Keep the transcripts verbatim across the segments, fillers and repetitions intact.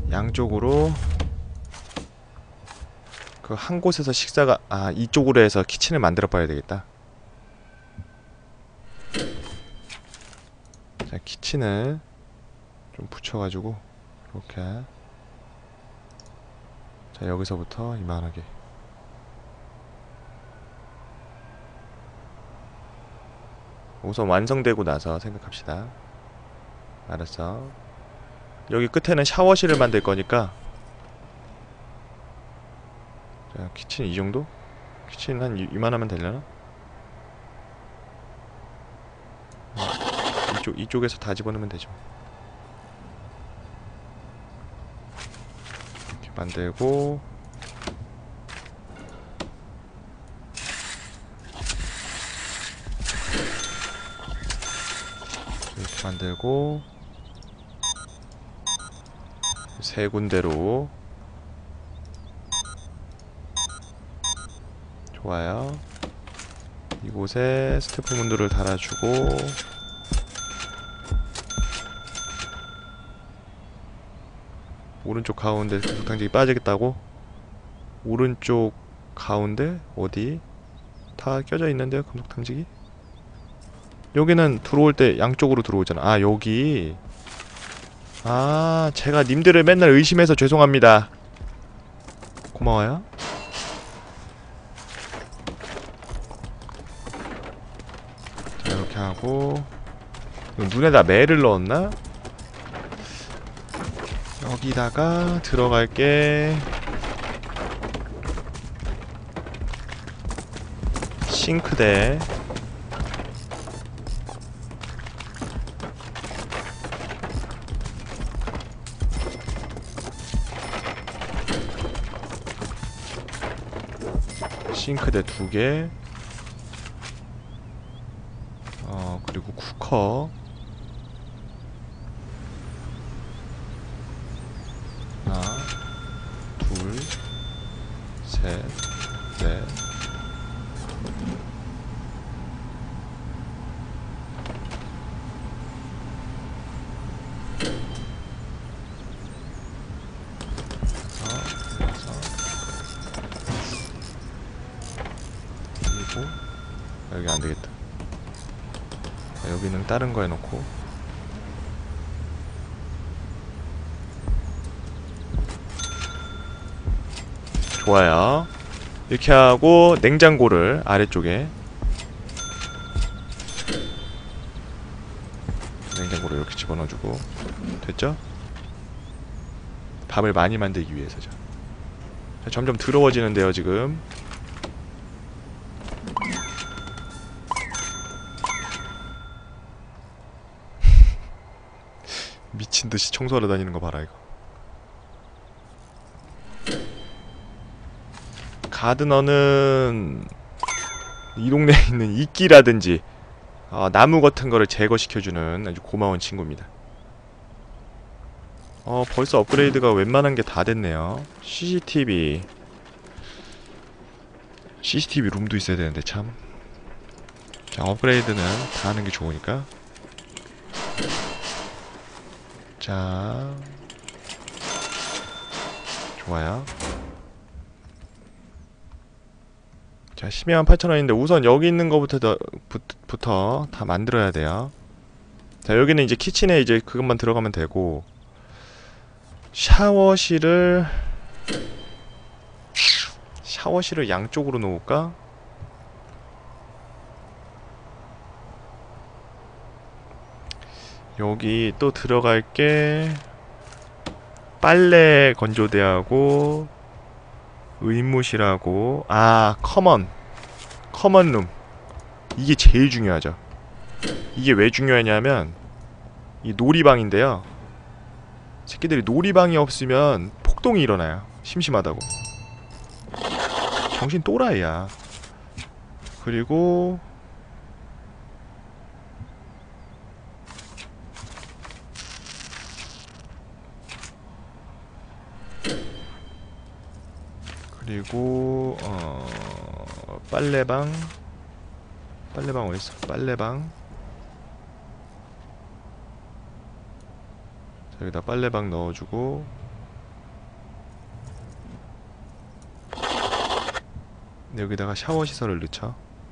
양쪽으로 그 한 곳에서 식사가 아 이쪽으로 해서 키친을 만들어 봐야 되겠다. 자 키친을 좀 붙여가지고 이렇게 자 여기서부터 이만하게 우선 완성되고 나서 생각합시다. 알았어. 여기 끝에는 샤워실을 만들 거니까 자 키친 이 정도? 키친 한 이, 이만하면 되려나? 이쪽, 이쪽에서 다 집어넣으면 되죠. 이렇게 만들고 이렇게 만들고 세 군데로 좋아요. 이곳에 스태프분들을 달아주고 오른쪽 가운데 금속탕직이 빠지겠다고? 오른쪽 가운데? 어디? 다 껴져 있는데요 금속탕직이? 여기는 들어올 때 양쪽으로 들어오잖아. 아 여기 아 제가 님들을 맨날 의심해서 죄송합니다. 고마워요. 자 이렇게 하고 눈에다 매를 넣었나? 여기다가 들어갈게 싱크대 싱크대 두 개 어 그리고 쿠커 하나 둘 셋 넷 여기 안되겠다. 여기는 다른 거 해놓고 좋아요. 이렇게 하고 냉장고를 아래쪽에 냉장고를 이렇게 집어넣어주고 됐죠? 밥을 많이 만들기 위해서죠. 자, 점점 더러워지는데요 지금. 미친듯이 청소하러 다니는 거 봐라 이거. 가드너는 이 동네에 있는 이끼라든지 어, 나무 같은 거를 제거시켜주는 아주 고마운 친구입니다. 어 벌써 업그레이드가 웬만한 게 다 됐네요. 씨씨티비 씨씨티비 룸도 있어야 되는데 참. 자 업그레이드는 다 하는 게 좋으니까. 자 좋아요. 자 십이만 팔천 원인데 우선 여기 있는 거부터 더, 부, 부터 다 만들어야 돼요. 자 여기는 이제 키친에 이제 그것만 들어가면 되고 샤워실을 샤워실을 양쪽으로 놓을까? 여기 또 들어갈 게 빨래 건조대하고 의무실하고 아 커먼 커먼룸 이게 제일 중요하죠. 이게 왜 중요하냐면 이 놀이방인데요. 새끼들이 놀이방이 없으면 폭동이 일어나요. 심심하다고. 정신 또라이야. 그리고 그리고 어 빨래방 빨래방 어딨어? 빨래방 자, 여기다 빨래방 넣어주고 여기다가 샤워 시설을 넣죠.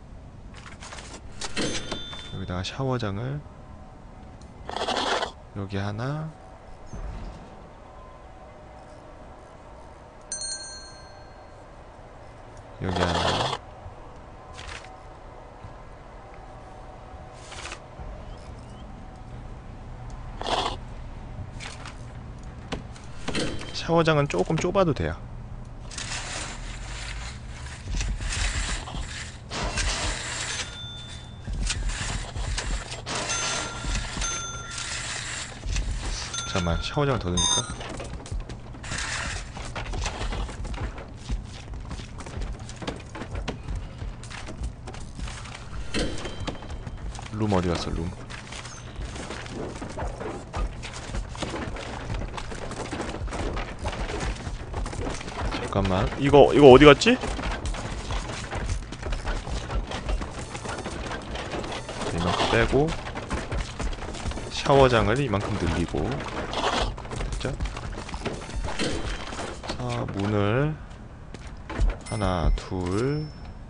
여기다가 샤워장을 여기 하나, 여기 하나, 샤워장은 조금 좁아도 돼요. 잠깐만, 샤워장을 더 넣을까? 룸 어디 갔어, 룸? 잠깐만, 이거 이거 어디 갔지? 이만큼 빼고 샤워장을 이만큼 늘리고 됐죠? 자, 문을 하나, 둘,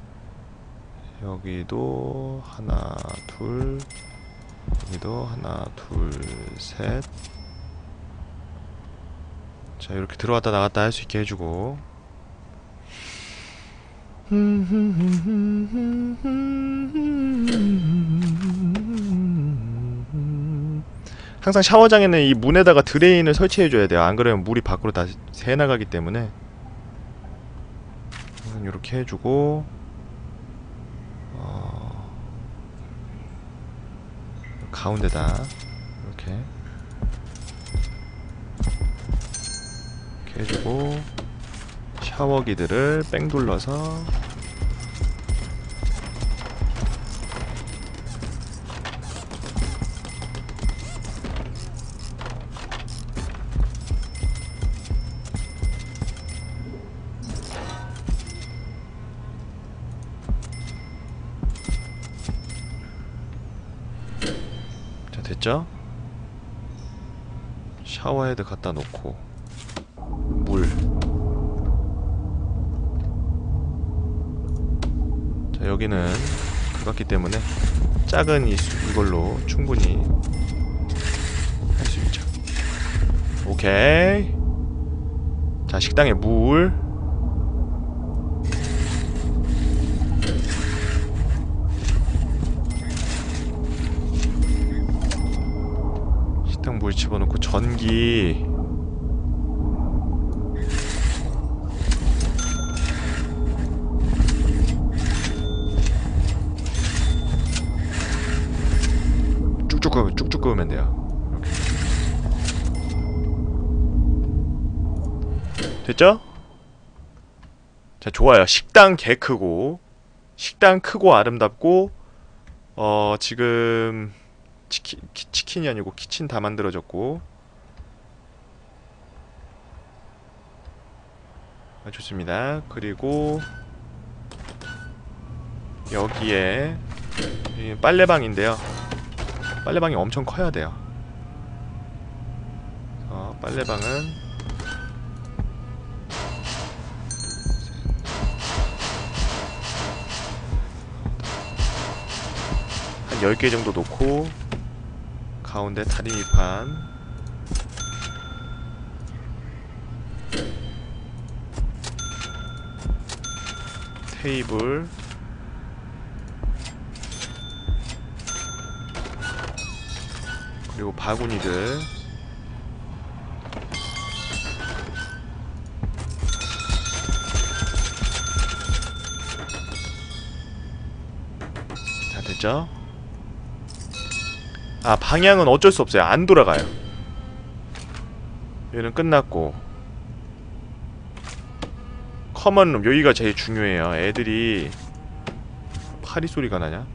여기도 하나, 둘, 여기도 하나, 둘, 셋. 자, 이렇게 들어왔다 나갔다 할 수 있게 해주고. 항상 샤워장에는 이 문에다가 드레인을 설치해줘야 돼요. 안 그러면 물이 밖으로 다 새나가기 때문에. 이렇게 해주고, 어... 가운데다 이렇게 이렇게 해주고, 샤워기들을 뺑 둘러서 자, 됐죠? 샤워헤드 갖다 놓고 물. 자, 여기는 그렇기 때문에 작은 이, 이걸로 충분히 할 수 있죠. 오케이. 자, 식당에 물. 식당 물 집어넣고 전기. 쭉쭉 끄면, 쭉쭉 끄면 돼요. 이렇게. 됐죠? 자, 좋아요. 식당 개 크고, 식당 크고 아름답고, 어, 지금 치킨, 키, 치킨이 아니고 키친 다 만들어졌고. 아, 좋습니다. 그리고 여기에 이 빨래방인데요. 빨래방이 엄청 커야 돼요. 어, 빨래방은 한 열 개 정도 놓고, 가운데 다리미판, 테이블, 그리고 바구니들. 다 됐죠? 아, 방향은 어쩔 수 없어요. 안 돌아가요. 얘는 끝났고, 커먼룸, 여기가 제일 중요해요. 애들이 파리 소리가 나냐?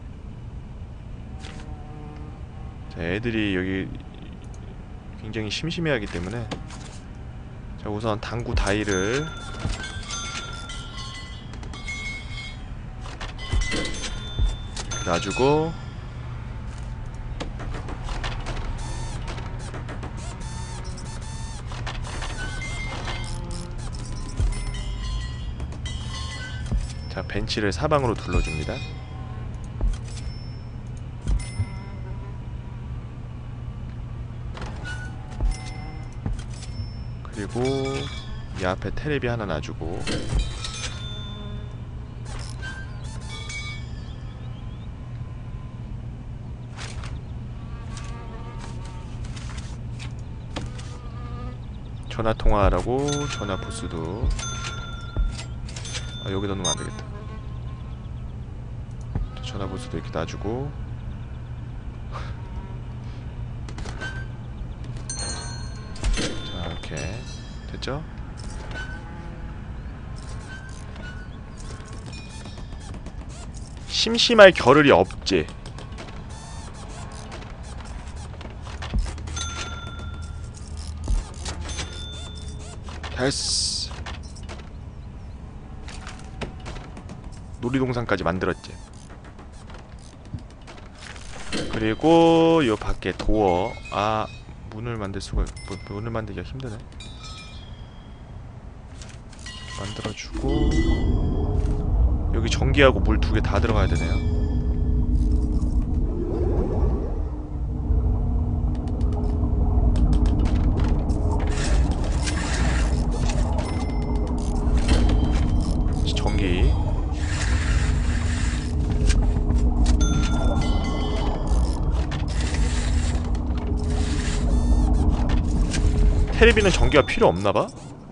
자, 애들이 여기 굉장히 심심해하기 때문에, 자, 우선 당구 다이를 이렇게 놔주고, 자, 자, 벤치를 사방으로 둘러줍니다. 그리고 이 앞에 테레비 하나 놔주고, 전화 통화하라고 전화 부스도, 아 여기다 놓으면 안되겠다. 전화 부스도 이렇게 놔주고, 자 이렇게 됐죠? 심심할 겨를이 없지. 됐어. 놀이동산까지 만들었지. 그리고 요 밖에 도어. 아 문을 만들 수가 뭐, 문을 만들기가 힘드네. 만들어주고, 여기 전기하고 물 두 개 다 들어가야 되네요. 전기. 테레비는 전기가 필요 없나봐?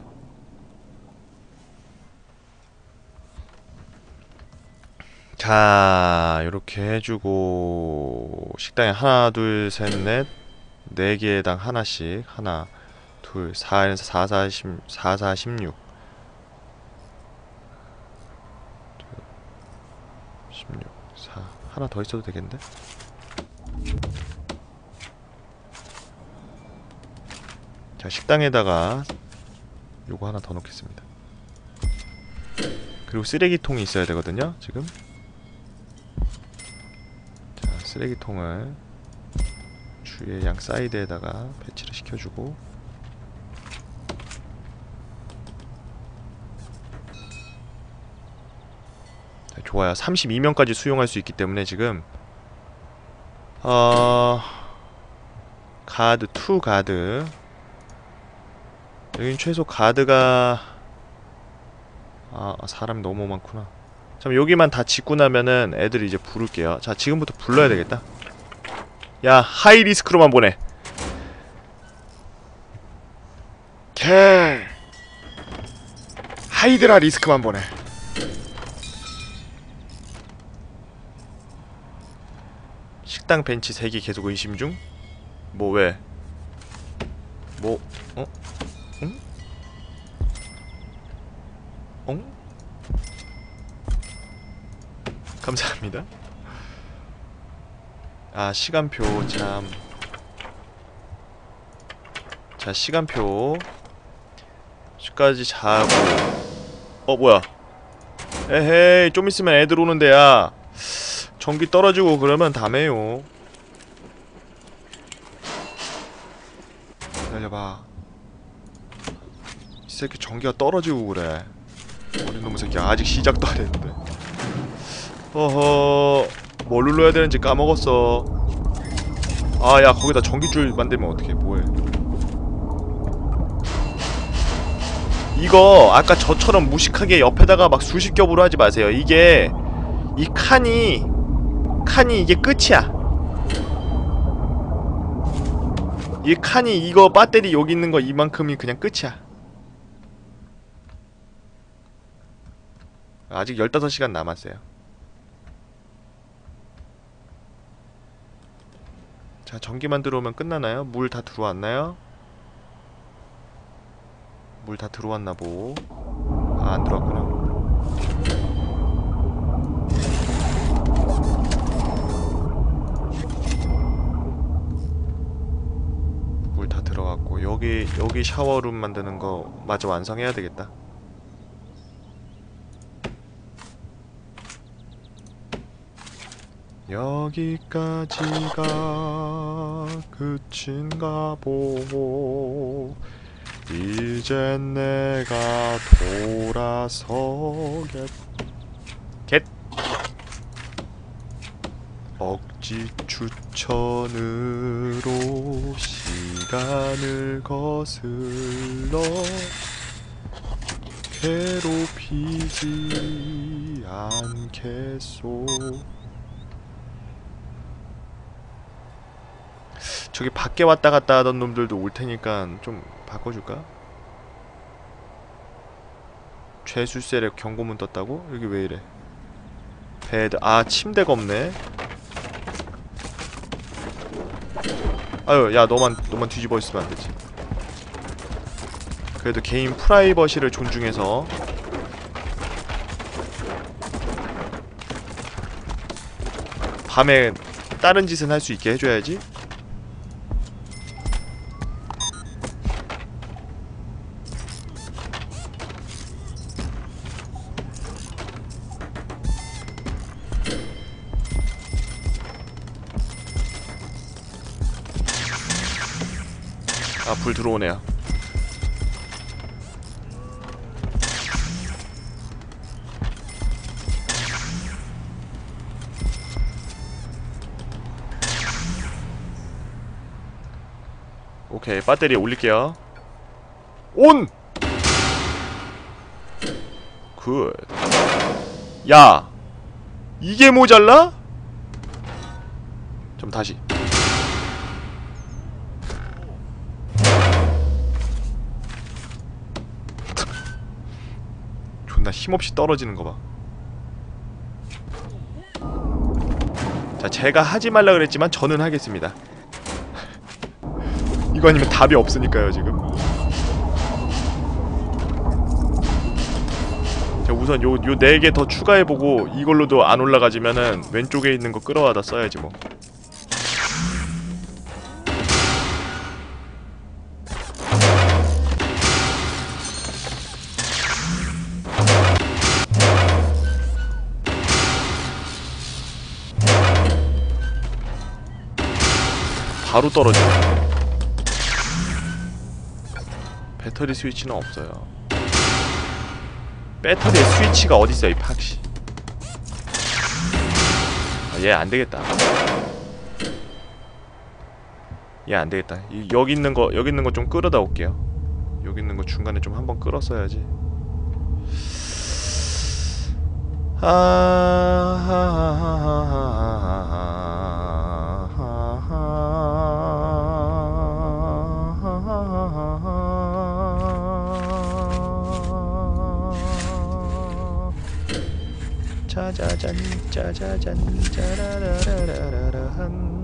자, 요렇게 해주고, 식당에 하나, 둘, 셋, 넷, 네 개당 하나씩. 하나, 둘, 사, 사, 사, 십, 사, 사, 십육. 십육, 사. 하나 더 있어도 되겠는데? 자, 식당에다가 요거 하나 더 넣겠습니다. 그리고 쓰레기통이 있어야 되거든요, 지금. 자, 쓰레기통을 주위에 양 사이드에다가 배치를 시켜주고, 자, 좋아요. 삼십이 명까지 수용할 수 있기 때문에 지금 어... 가드, 투 가드. 여긴 최소 가드가, 아 사람이 너무 많구나. 참, 여기만 다 짓고 나면은 애들 이제 부를게요. 자, 지금부터 불러야 되겠다. 야, 하이 리스크로만 보내. 개 하이드라 리스크만 보내. 식당 벤치 세 개 계속 의심 중? 뭐 왜? 뭐 어? 응? 응? 감사합니다. 아, 시간표 참. 자, 시간표 시까지 자고. 어, 뭐야? 에헤이, 좀 있으면 애들 오는데. 야, 전기 떨어지고 그러면 다메요. 기다려봐. 이 새끼 전기가 떨어지고 그래. 어린 놈의 새끼 아직 시작도 안 했는데. 어허, 뭘 눌러야 되는지 까먹었어. 아, 야, 거기다 전기줄 만들면 어떡해. 뭐해. 이거 아까 저처럼 무식하게 옆에다가 막 수십 겹으로 하지 마세요. 이게 이 칸이 칸이 이게 끝이야. 이 칸이, 이거 배터리 여기 있는 거 이만큼이 그냥 끝이야. 아직 열다섯 시간 남았어요. 자, 전기만 들어오면 끝나나요? 물 다 들어왔나요? 물 다 들어왔나 보. 아, 안 들어왔구나. 물 다 들어왔고, 여기 여기 샤워룸 만드는 거 마저 완성해야 되겠다. 여기까지가 끝인가 보고 이젠 내가 돌아서겠. 억지 추천으로 시간을 거슬러 괴롭히지 않겠소. 저기 밖에 왔다 갔다 하던 놈들도 올 테니까 좀 바꿔줄까? 죄수세력 경고문 떴다고? 여기 왜 이래? 베드. 아, 침대가 없네. 아유, 야, 너만 너만 뒤집어 있으면 안 되지. 그래도 개인 프라이버시를 존중해서 밤에 다른 짓은 할 수 있게 해줘야지. 아, 불 들어오네요. 오케이, 배터리 올릴게요. 온! 굿. 야! 이게 모자라? 좀 다시. 존나 힘없이 떨어지는 거 봐. 자, 제가 하지 말라 그랬지만 저는 하겠습니다. 이거 아니면 답이 없으니까요, 지금. 자, 우선 요, 요 네 개 더 추가해보고 이걸로도 안 올라가지면은 왼쪽에 있는 거 끌어와다 써야지 뭐. 바로 떨어져. 배터리 스위치는 없어요. 배터리에 스위치가 어딨어, 이 팍시. 아, 얘 안되겠다. 얘 안되겠다. 이, 여기 있는 거, 여기 있는 거 좀 끌어다 올게요. 여기 있는 거 중간에 좀 한번 끌었어야지. 짜자잔 짜자잔 짜라라라라라한.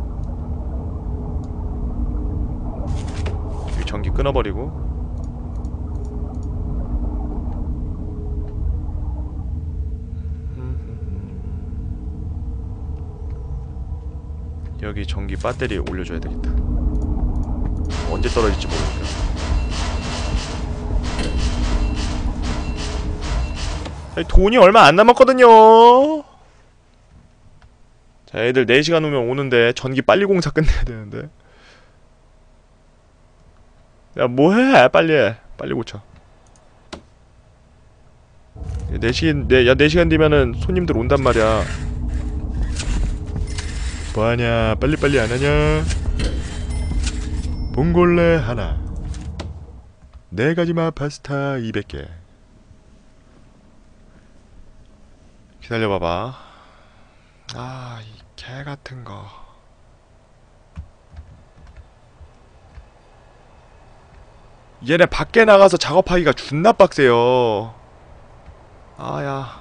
여기 전기 끊어버리고. 여기 전기 배터리 올려줘야 되겠다. 언제 떨어질지 모르니까. 아니, 돈이 얼마 안 남았거든요. 자, 애들 네 시간 후면 오는데 전기 빨리 공사 끝내야 되는데. 야, 뭐해? 빨리 해. 빨리 고쳐. 네 시간, 네, 야, 네 시간 뒤면은 손님들 온단 말이야. 뭐하냐? 빨리빨리 안하냐? 봉골레 하나, 네 가지마 파스타 이백 개. 기다려봐봐. 아, 이 개같은거. 얘네 밖에 나가서 작업하기가 존나 빡세요. 아야,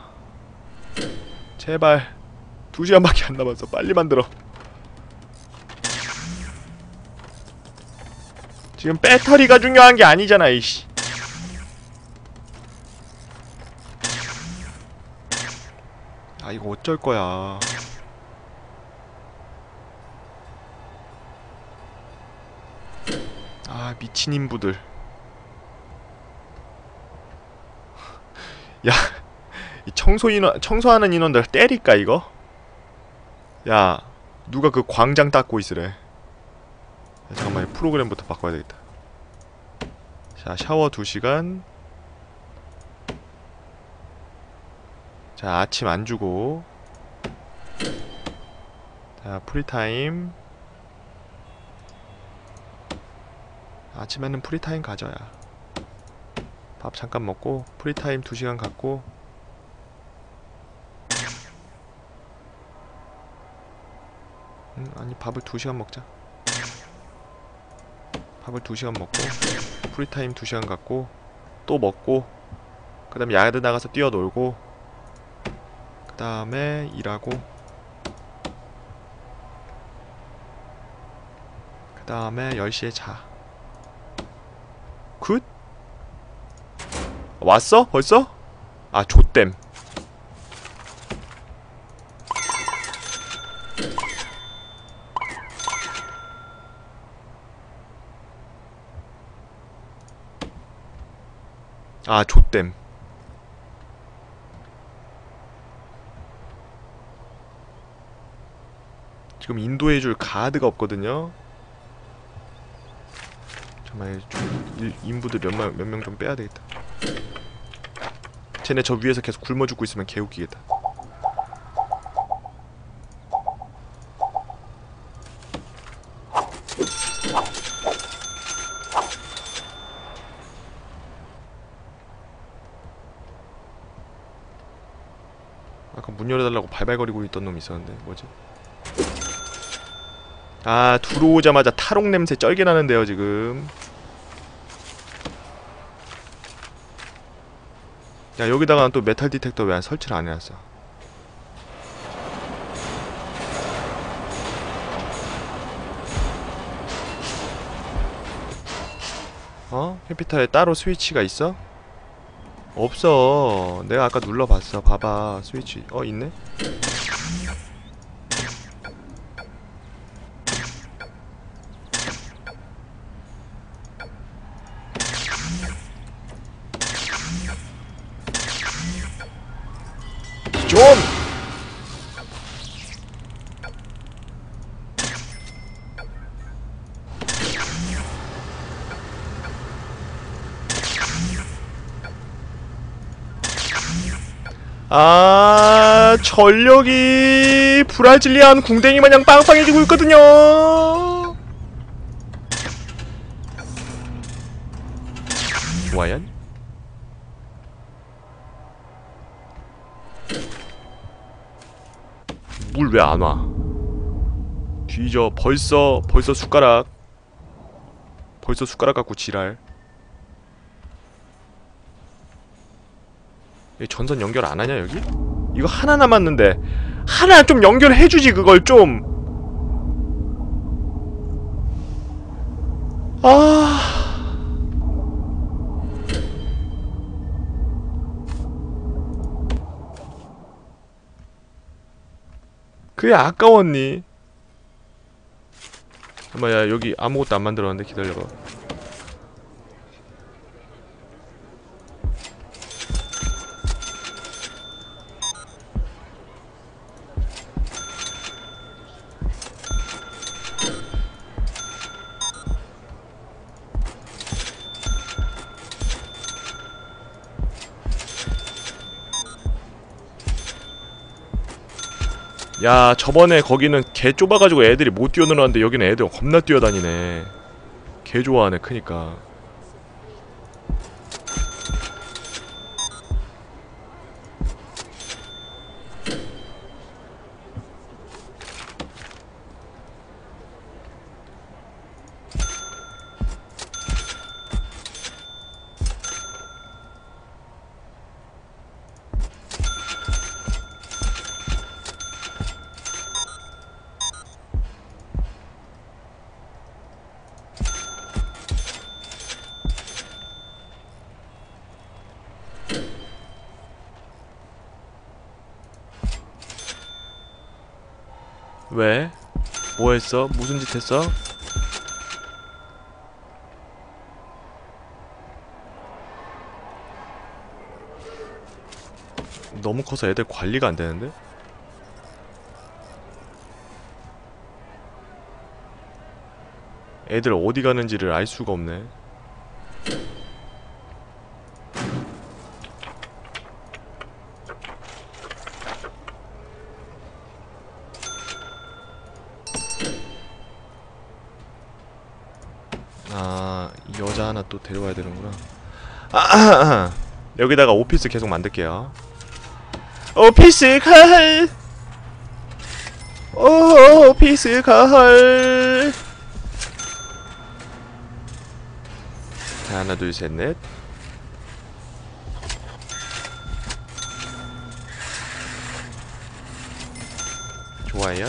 제발 두 시간밖에 안 남았어. 빨리 만들어. 지금 배터리가 중요한 게 아니잖아, 이씨. 아, 이거 어쩔 거야. 아, 미친 인부들. 야, 이 청소 인원, 청소하는 인원들 때릴까, 이거? 야, 누가 그 광장 닦고 있으래. 야, 잠깐만, 프로그램부터 바꿔야 되겠다. 자, 샤워 두 시간. 자, 아침 안 주고. 자, 프리타임. 아침에는 프리타임 가져야. 밥 잠깐 먹고 프리타임 두 시간 갖고. 음, 아니 밥을 두 시간 먹자. 밥을 두 시간 먹고 프리타임 두 시간 갖고 또 먹고 그 다음에 야드 나가서 뛰어놀고 그 다음에 일하고 그 다음에 열 시에 자. 굿? 왔어? 벌써? 아 좆댐. 아 좆댐. 지금 인도해줄 가드가 없거든요. 정말 좀 일, 인부들 몇명 몇 명 좀 빼야 되겠다. 쟤네 저 위에서 계속 굶어 죽고 있으면 개웃기겠다. 아까 문 열어달라고 발발거리고 있던 놈이 있었는데 뭐지? 아 들어오자마자 탈옥 냄새 쩔게 나는데요 지금. 야 여기다가 또 메탈 디텍터 왜 설치를 안 해놨어? 어? 캐피탈에 따로 스위치가 있어? 없어. 내가 아까 눌러봤어. 봐봐 스위치. 어 있네? 좀! 아 전력이 브라질리안 궁뎅이 마냥 빵빵해지고 있거든요. 좋아요. 물 왜 안 와? 뒤져. 벌써 벌써 숟가락 벌써 숟가락 갖고 지랄. 얘 전선 연결 안 하냐 여기? 이거 하나 남았는데 하나 좀 연결해주지 그걸 좀. 아. 그게 아까웠니? 잠깐만 야 여기 아무것도 안 만들었는데 기다려봐. 야 저번에 거기는 개 좁아가지고 애들이 못 뛰어놀았는데 여기는 애들 겁나 뛰어다니네. 개 좋아하네 크니까. 왜? 뭐 했어? 무슨 짓 했어? 너무 커서 애들 관리가 안 되는데? 애들 어디 가는지를 알 수가 없네. 하나 또 데려와야 되는구나. 아, 여기다가 오피스 계속 만들게요. 오피스 가할. 오피스 가할. 자, 하나 둘 셋 넷. 좋아요.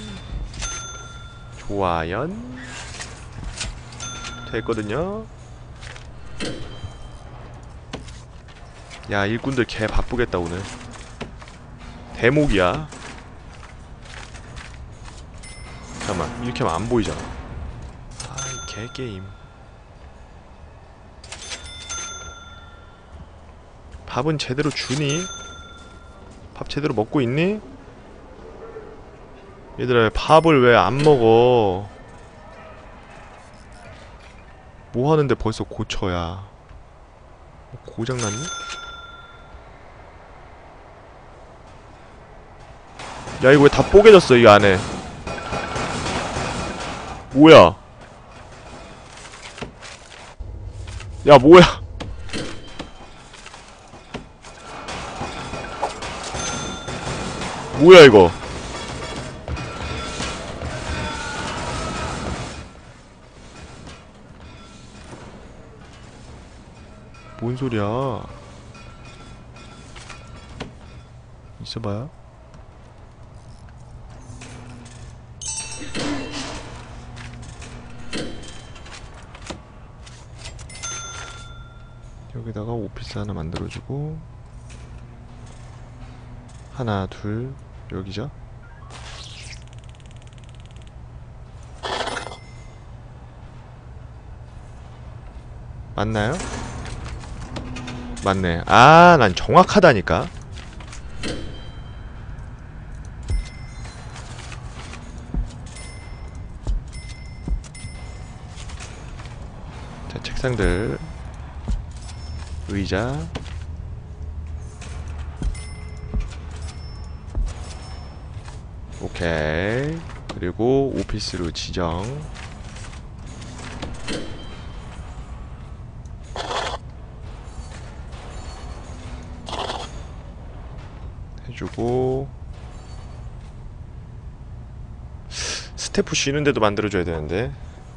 좋아요. 됐거든요. 야, 일꾼들 개 바쁘겠다 오늘. 대목이야. 잠깐만, 이렇게 하면 안 보이잖아. 아이 개게임. 밥은 제대로 주니? 밥 제대로 먹고 있니? 얘들아, 밥을 왜 안 먹어? 뭐 하는데 벌써 고쳐야. 고장났니? 야, 이거 왜 다 뽀개졌어, 이 안에. 뭐야? 야, 뭐야? 뭐야, 이거? 뭔 소리야? 있어봐요. 여기다가 오피스 하나 만들어주고, 하나 둘 여기죠? 맞나요? 맞네. 아, 난 정확하다니까. 자, 책상들, 의자, 오케이. 그리고 오피스로 지정. 해주고, 스태프 쉬는 데도 만들어줘야 되는데.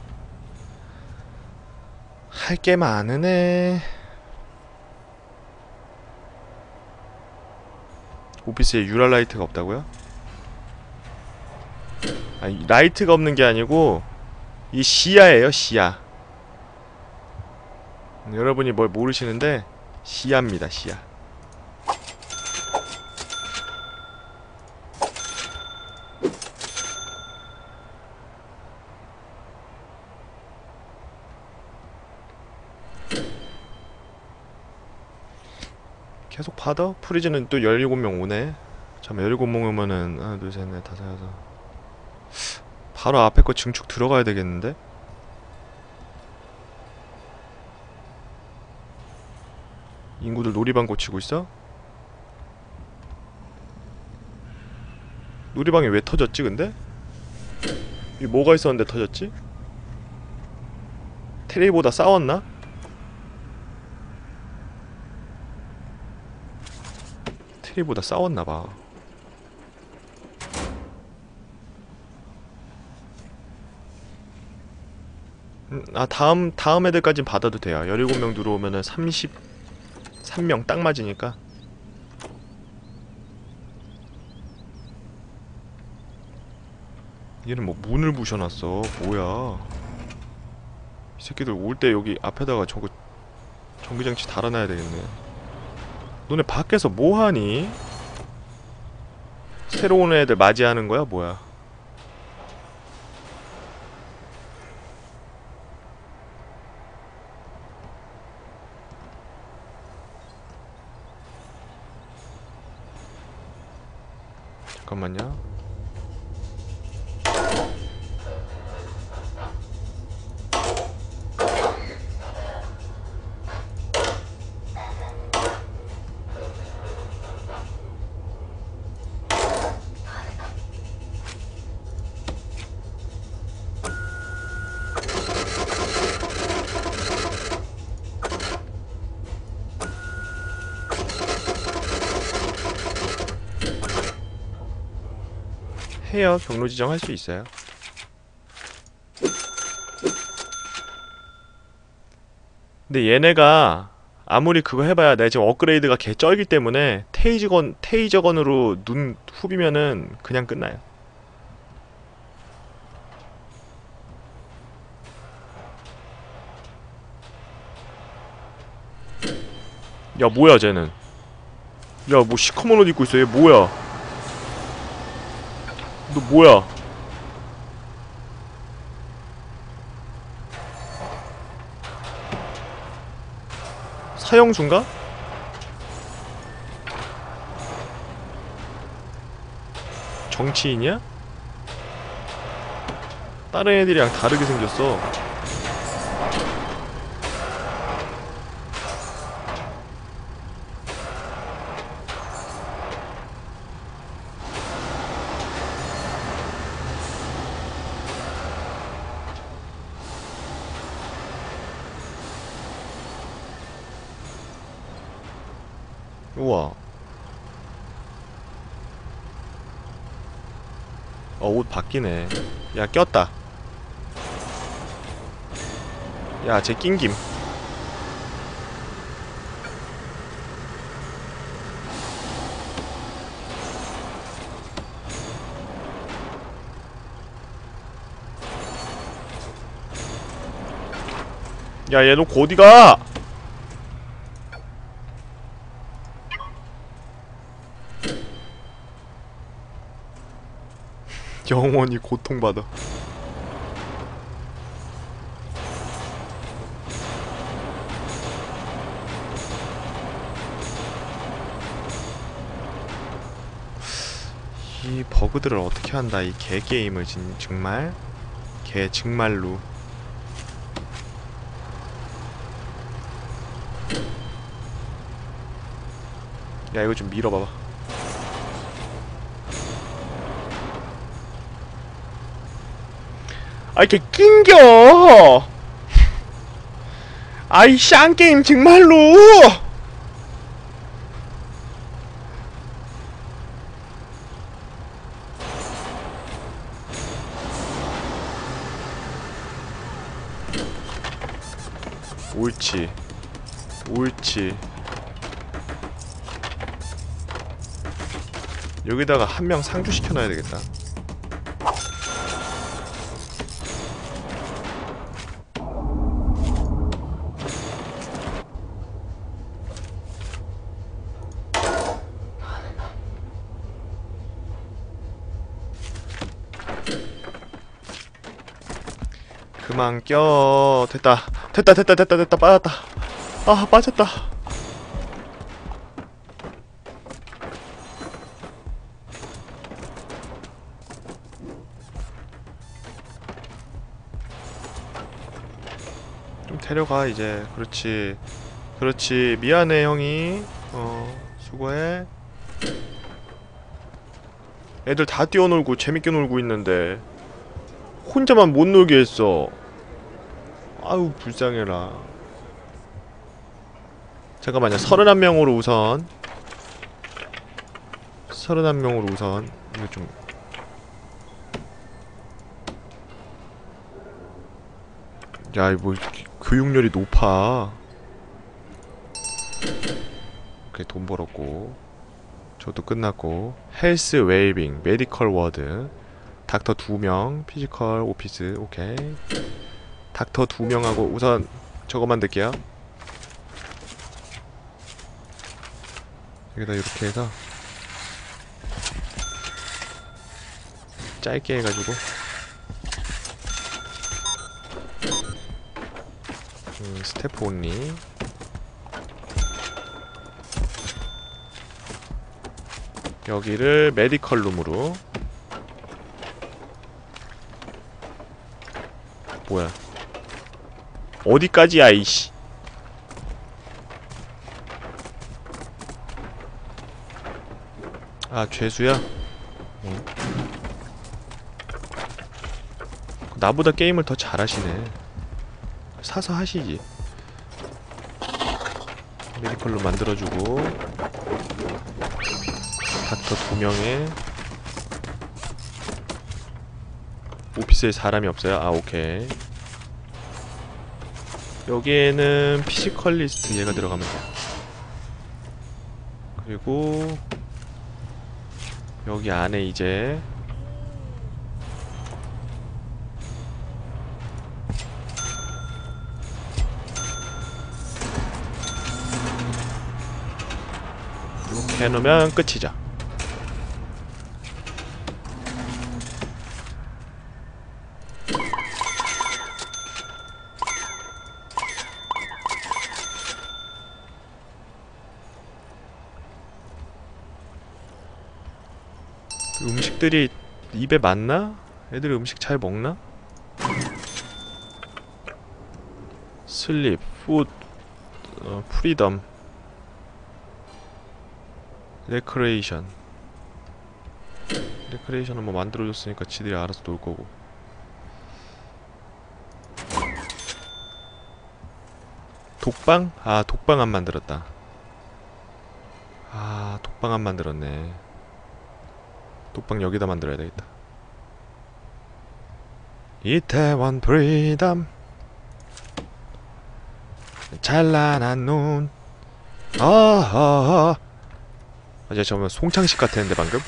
할 게 많으네. 오피스에 유랄 라이트가 없다고요? 아니, 라이트가 없는 게 아니고 이 시야예요, 시야. 여러분이 뭘 모르시는데 시야입니다, 시야. 계속 받아? 프리즈는 또 열일곱 명 오네. 잠깐만, 열일곱 명 오면은 하나 둘 셋 넷 다섯 여섯. 바로 앞에 거 증축 들어가야 되겠는데? 인구들 놀이방 고치고 있어? 놀이방이 왜 터졌지 근데? 이 뭐가 있었는데 터졌지? 테레이보다 싸웠나? 테레이보다 싸웠나봐. 음, 아, 다음 다음 애들까진 받아도 돼요. 열일곱 명 들어오면은 삼십삼 명 딱 맞으니까. 얘는 뭐 문을 부셔놨어. 뭐야? 이 새끼들 올 때 여기 앞에다가 저거 전기장치 달아놔야 되겠네. 너네 밖에서 뭐하니? 새로 오는 애들 맞이하는 거야? 뭐야? 잠깐만요. 해요. 경로 지정할 수 있어요. 근데 얘네가 아무리 그거 해봐야 내가 지금 업그레이드가 개 쩔기 때문에 테이저건, 테이저건으로 눈 후비면은 그냥 끝나요. 야 뭐야 쟤는. 야 뭐 시커먼 옷 입고 있어. 얘 뭐야. 너 뭐야. 사형수인가? 정치인이야? 다른 애들이랑 다르게 생겼어. 우와. 어, 옷 바뀌네. 야, 꼈다. 야, 쟤 낑김. 야, 얘 너 어디가? 영원히 고통받아. 이 버그들을 어떻게 한다, 이 개게임을. 진, 정말 개 정말로. 야 이거 좀 밀어봐봐. 아 이렇게 낑겨. 아이 쌍게임 정말로. 옳지 옳지. 여기다가 한 명 상주시켜놔야 되겠다. 그만 껴. 됐다 됐다 됐다 됐다 됐다. 빠졌다. 아 빠졌다. 좀 데려가 이제. 그렇지 그렇지. 미안해 형이. 어 수고해. 애들 다 뛰어놀고 재밌게 놀고 있는데 혼자만 못 놀게 했어. 아유 불쌍해라. 잠깐만요. 서른한 명으로 우선 서른한 명으로 우선 이거 좀. 야 이거 뭐 교육열이 높아. 오케이 돈 벌었고 저도 끝났고. 헬스 웨이빙 메디컬 워드 닥터 두 명 피지컬 오피스. 오케이 닥터 두 명하고 우선 저거 만들게요. 여기다 이렇게 해서 짧게 해가지고 음, 스태프 온리. 여기를 메디컬 룸으로. 뭐야 어디까지야 이씨. 아 죄수야? 응. 나보다 게임을 더 잘하시네. 사서 하시지. 메디컬로 만들어주고 닥터 두 명에 오피스에 사람이 없어요? 아, 오케이. 여기에는 피지컬리스트 얘가 들어가면 돼. 그리고 여기 안에 이제 이렇게 해놓으면 끝이죠. 음식들이 입에 맞나? 애들 음식 잘 먹나? 슬립, 푸드, 어, 프리덤, 레크레이션. 레크레이션은 뭐 만들어줬으니까 지들이 알아서 놀 거고. 독방? 아, 독방 안 만들었다. 아, 독방 안 만들었네. 독방 여기다 만들어야 되겠다. 이태원 프리덤, 찬란한 눈. 아하하. 아, 제가 정말 송창식 같았는데 방금?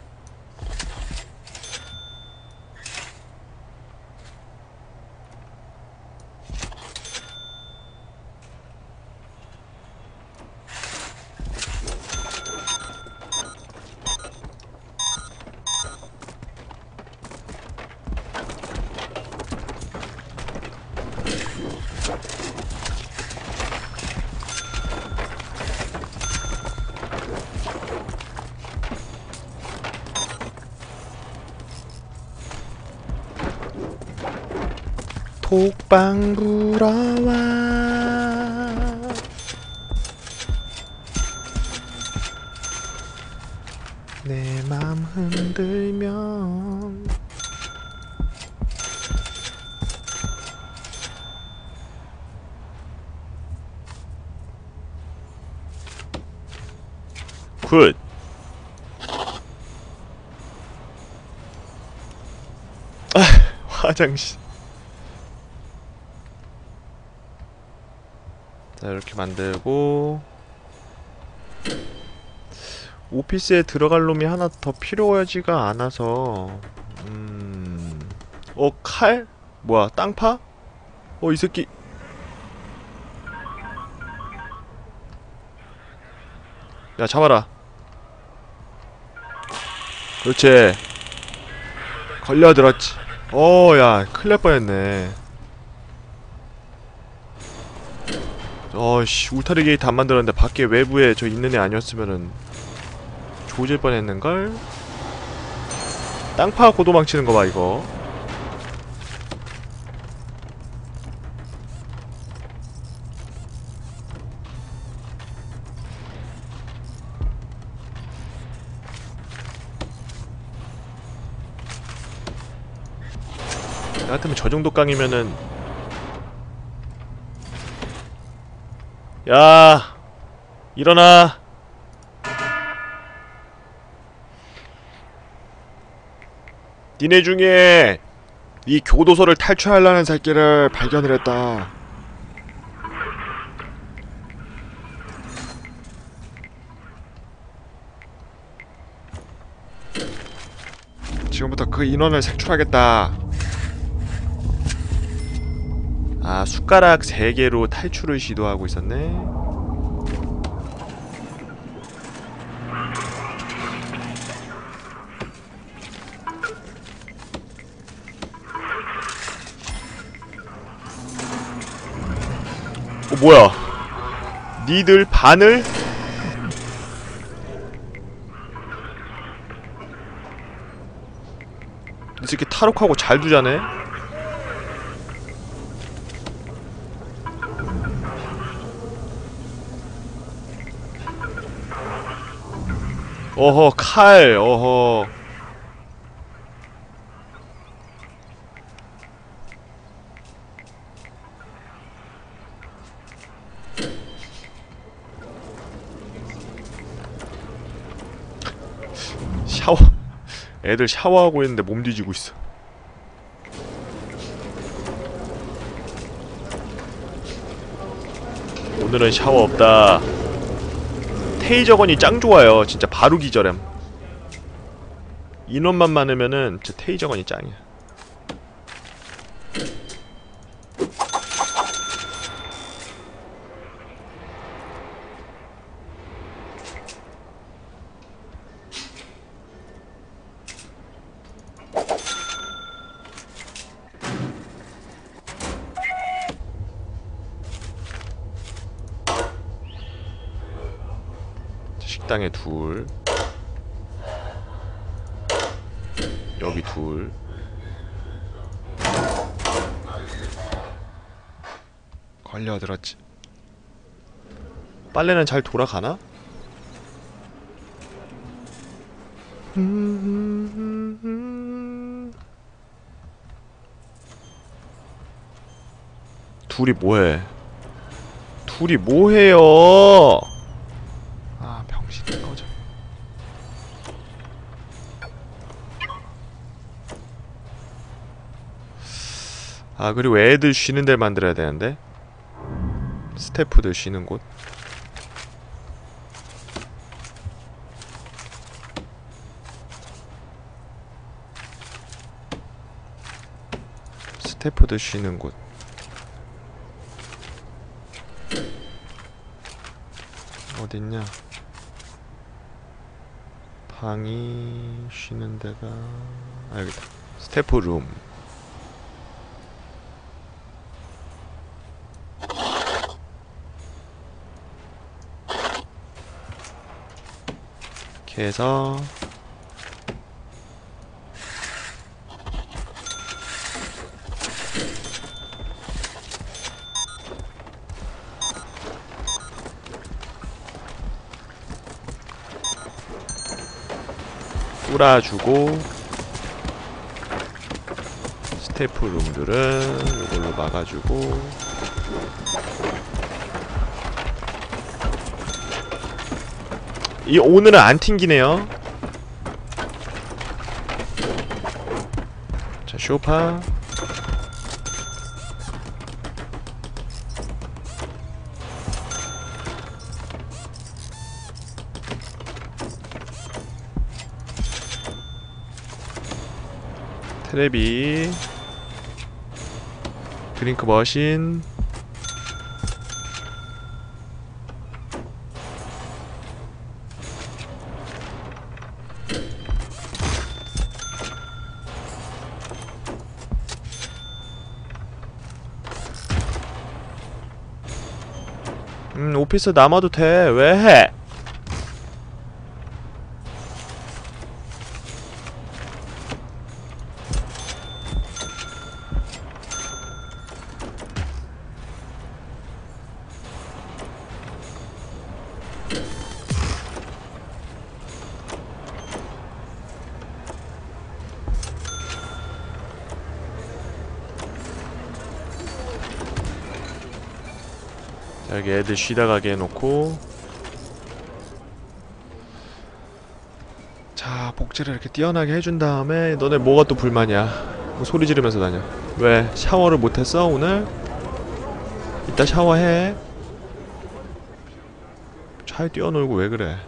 독방 불어와. 내 맘 흔들면 굿. 아, 화장실. 자, 이렇게 만들고 오피스에 들어갈 놈이 하나 더 필요하지가 않아서 음... 어? 칼? 뭐야? 땅파? 어, 이 새끼 야, 잡아라. 그렇지. 걸려들었지. 어, 야, 큰일 날 뻔했네. 어이씨, 울타리 게이트 안 만들었는데 밖에 외부에 저 있는 애 아니었으면은 조질 뻔했는걸? 땅 파갖고 도망치는 거 봐, 이거. 나 같으면 저 정도 깡이면은 야, 일어나. 니네 중에 이 교도소를 탈출하려는 새끼를 발견을 했다. 지금부터 그 인원을 색출하겠다. 아, 숟가락 세 개로 탈출을 시도하고 있었네. 어, 뭐야? 니들 바늘? 이 새끼 탈옥하고 잘 두자네? 어허, 칼, 어허. 샤워. 애들 샤워하고 있는데 몸 뒤지고 있어. 오늘은 샤워 없다. 테이저건이 짱 좋아요. 진짜 바로 기절함. 인원만 많으면은 진짜 테이저건이 짱이야. 식당에 둘, 여기 둘. 걸려들었지. 빨래는 잘 돌아가나? 둘이 뭐해? 둘이 뭐해요? 아, 병신이 꺼져. 아, 그리고 애들 쉬는 데를 만들어야 되는데. 스태프들 쉬는 곳. 스태프들 쉬는 곳. 어딨냐? 방이 쉬는 데가, 아, 여기다. 스태프 룸. 이렇게 해서 뚫어주고, 스태프 룸들은 이걸로 막아주고. 이 오늘은 안 튕기네요. 자, 쇼파. 테레비. 드링크 머신. 음, 오피스 남아도 돼. 왜 해? 자, 여기 애들 쉬다 가게 해놓고. 자, 복제를 이렇게 뛰어나게 해준 다음에, 너네 뭐가 또 불만이야? 뭐 소리 지르면서 다녀. 왜? 샤워를 못했어 오늘? 이따 샤워해. 차에 뛰어놀고 왜 그래?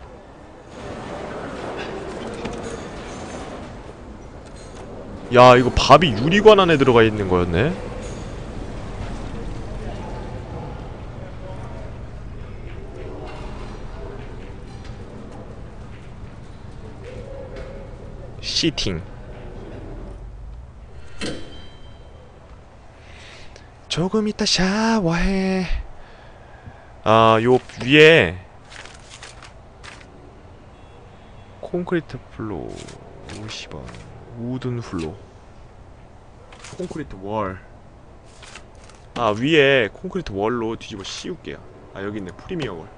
야, 이거 밥이 유리관 안에 들어가 있는 거였네? 시팅. 조금 이따 샤워해. 아, 요 위에 콘크리트 플로어 오십 원, 우든 플로어, 콘크리트 월. 아, 위에 콘크리트 월로 뒤집어 씌울게요. 아, 여기 있네. 프리미어 월.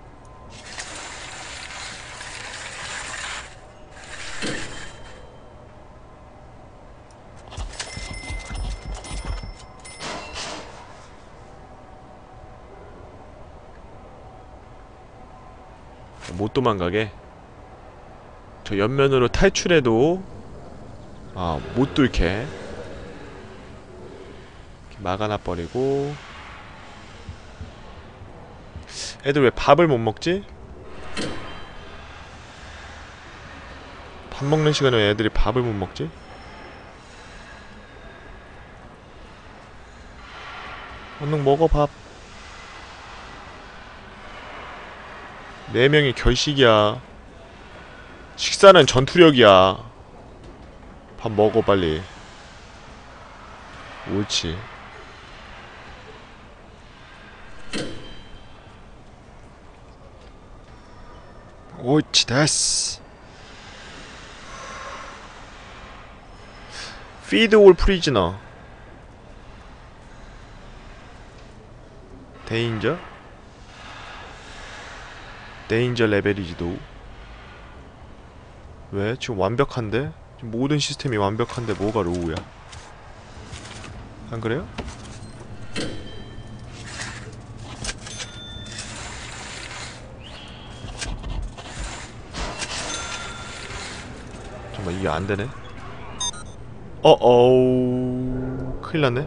못 도망가게. 저 옆면으로 탈출해도 아, 못 뚫게 이렇게 막아놔 버리고. 애들 왜 밥을 못 먹지? 밥 먹는 시간에 왜 애들이 밥을 못 먹지? 얼른 먹어 밥. 네 명이 결식이야. 식사는 전투력이야. 밥 먹어 빨리. 옳지. 옳지 됐어. Feed all prisoner. 데인저? 데인저 레벨이지도. 왜? 지금 완벽한데? 지금 모든 시스템이 완벽한데 뭐가 로우야? 안 그래요? 잠깐만 이게 안되네? 어어우 큰일났네.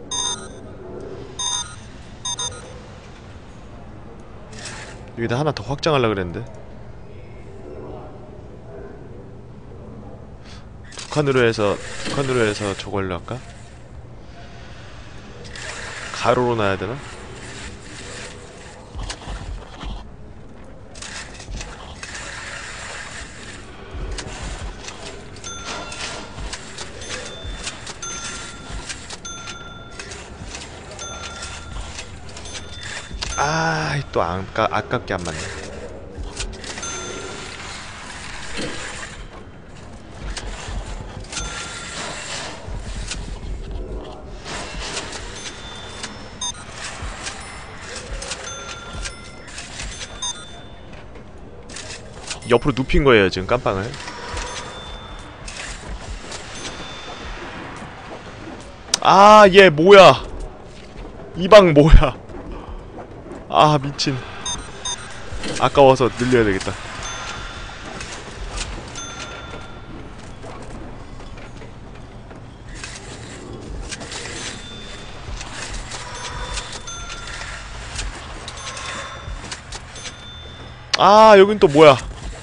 여기다 하나 더 확장하려고 그랬는데 두 칸으로 해서 두 칸으로 해서 저걸로 할까? 가로로 놔야 되나? 아, 또 아까, 아깝게 안 맞네. 옆으로 눕힌 거예요, 지금 깜빵을. 아, 얘 뭐야? 이 방 뭐야? 아, 미친. 아까워서 늘려야 되겠다. 아, 여긴 또 뭐야?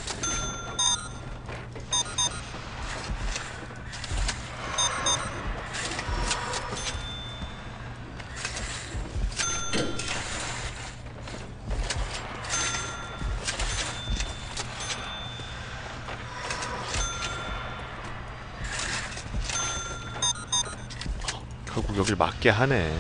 결국 여길 막게 하네.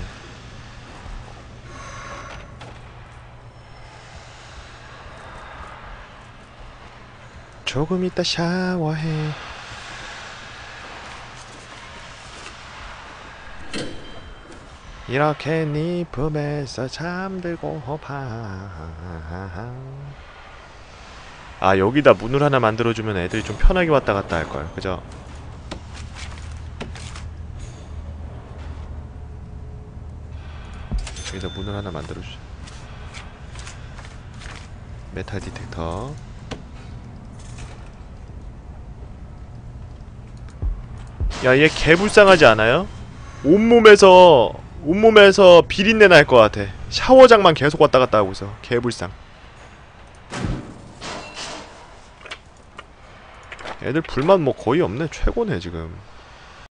조금 이따 샤워해. 이렇게 네 품에서 잠들고파. 아, 여기다 문을 하나 만들어주면 애들이 좀 편하게 왔다 갔다 할걸. 그죠? 여기다 문을 하나 만들어주자. 메탈 디텍터. 야, 얘 개불쌍하지 않아요? 온몸에서 온몸에서 비린내 날 것 같아. 샤워장만 계속 왔다 갔다 하고 있어. 개불쌍. 애들 불만 뭐 거의 없네. 최고네 지금.